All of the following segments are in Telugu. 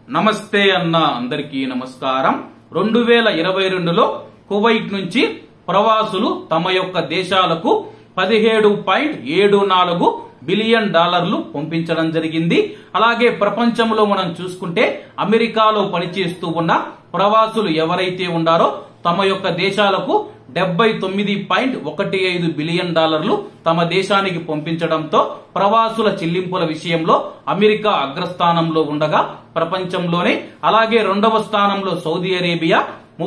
నమస్తే అన్న అందరికీ నమస్కారం. 2022లో కువైట్ నుంచి ప్రవాసులు తమ యొక్క దేశాలకు 17.74 బిలియన్ డాలర్లు పంపించడం జరిగింది. అలాగే ప్రపంచంలో మనం చూసుకుంటే అమెరికాలో పనిచేస్తూ ఉన్న ప్రవాసులు ఎవరైతే ఉన్నారో తమ యొక్క దేశాలకు 79.15 బిలియన్ డాలర్లు తమ దేశానికి పంపించడంతో ప్రవాసుల చెల్లింపుల విషయంలో అమెరికా అగ్రస్థానంలో ఉండగా ప్రపంచంలోనే అలాగే రెండవ స్థానంలో సౌదీ అరేబియా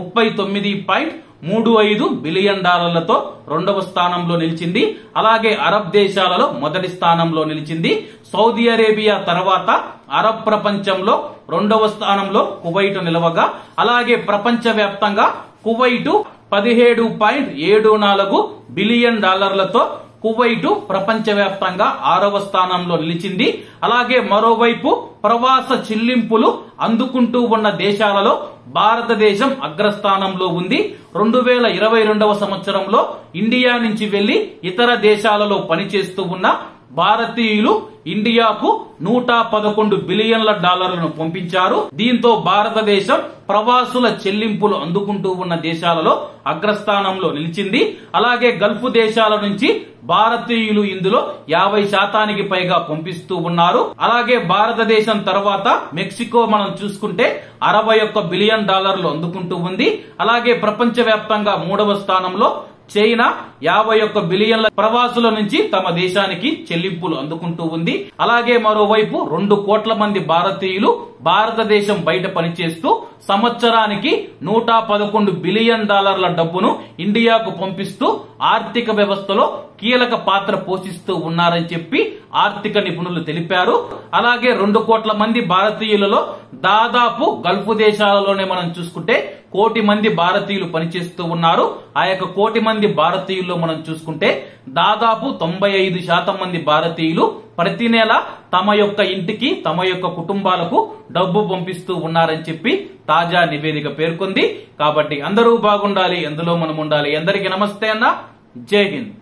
39.35 బిలియన్ డాలర్లతో రెండవ స్థానంలో నిలిచింది. అలాగే అరబ్ దేశాలలో మొదటి స్థానంలో నిలిచింది. సౌదీ అరేబియా తర్వాత అరబ్ ప్రపంచంలో రెండవ స్థానంలో కువైట్ నిలవగా అలాగే ప్రపంచ వ్యాప్తంగా కువైట్ 17.74 బిలియన్ డాలర్లతో కువైట్ ప్రపంచవ్యాప్తంగా 6వ స్థానంలో నిలిచింది. అలాగే మరోవైపు ప్రవాస చెల్లింపులు అందుకుంటూ ఉన్న దేశాలలో భారతదేశం అగ్రస్థానంలో ఉంది. 2022వ సంవత్సరంలో ఇండియా నుంచి వెళ్లి ఇతర దేశాలలో పనిచేస్తూ ఉన్న భారతీయులు ఇండియాకు 111 బిలియన్ల డాలర్లను పంపించారు. దీంతో భారతదేశం ప్రవాసుల చెల్లింపులు అందుకుంటూ ఉన్న దేశాలలో అగ్రస్థానంలో నిలిచింది. అలాగే గల్ఫ్ దేశాల నుంచి భారతీయులు ఇందులో 50% పైగా పంపిస్తూ ఉన్నారు. అలాగే భారతదేశం తర్వాత మెక్సికో మనం చూసుకుంటే 61 బిలియన్ డాలర్లు అందుకుంటూ ఉంది. అలాగే ప్రపంచ వ్యాప్తంగా 3వ స్థానంలో చైనా 51 బిలియన్ల ప్రవాసుల నుంచి తమ దేశానికి చెల్లింపులు అందుకుంటూ ఉంది. అలాగే మరోవైపు 2 కోట్ల మంది భారతీయులు భారతదేశం బయట పనిచేస్తూ సంవత్సరానికి 111 బిలియన్ డాలర్ల డబ్బును ఇండియాకు పంపిస్తూ ఆర్థిక వ్యవస్థలో కీలక పాత్ర పోషిస్తూ ఉన్నారని చెప్పి ఆర్థిక నిపుణులు తెలిపారు. అలాగే 2 కోట్ల మంది భారతీయులలో దాదాపు గల్ఫ్ దేశాలలోనే మనం చూసుకుంటే 1 కోటి మంది భారతీయులు పనిచేస్తూ ఉన్నారు. ఆ యొక్క 1 కోటి మంది భారతీయుల్లో మనం చూసుకుంటే దాదాపు 95% మంది భారతీయులు ప్రతి నెల తమ యొక్క ఇంటికి తమ యొక్క కుటుంబాలకు డబ్బు పంపిస్తూ ఉన్నారని చెప్పి తాజా నివేదిక పేర్కొంది. కాబట్టి అందరూ బాగుండాలి, అందులో మనం ఉండాలి. అందరికీ నమస్తే అన్న, జై హింద్.